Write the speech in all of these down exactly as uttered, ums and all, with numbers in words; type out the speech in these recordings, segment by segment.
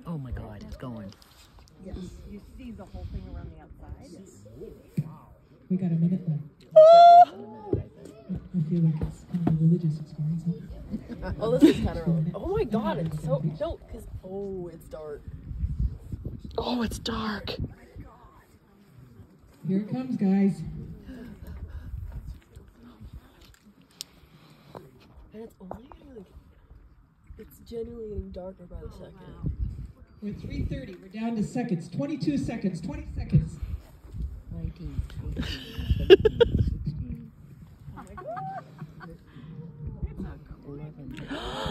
Oh my God, it's going. Yes. You see the whole thing around the outside? Yes. We got a minute left. Oh! I feel like it's kind of a religious experience. Huh? Oh, this is kind of really. Oh my God, it's so. No, because. Oh, it's dark. Oh, it's dark. Here it comes, guys. And it's only getting like. It's genuinely getting darker by the second. We're at three thirty. We're down to seconds. twenty-two seconds. twenty seconds. nineteen, eighteen, seventeen, sixteen. Oh my God. eleven.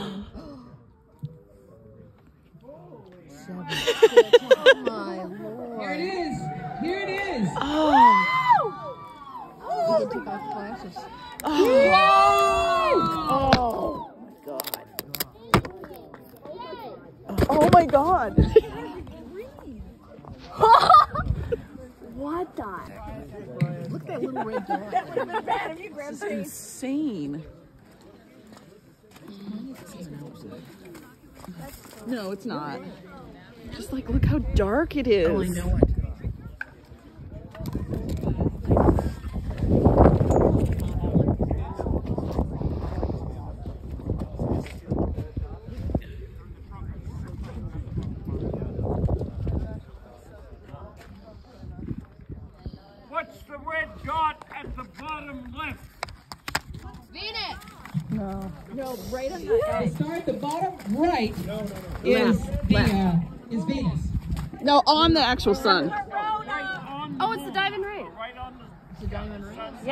Seven. Oh my Lord. Here it is. Here it is. Oh. We can take off glasses. Oh. Oh my God. What the? Look at that little red dot. That would have been bad if you grabbed This is insane. No, it's not. Just like, look how dark it is. Oh, I know it. What's the red dot at the bottom left? Venus. No. No, right on the The star at the bottom right No, no, no. is Left, the left. uh, is Venus. No, on the actual sun. Right on Oh, it's the diamond ring. right on the It's a diamond ring.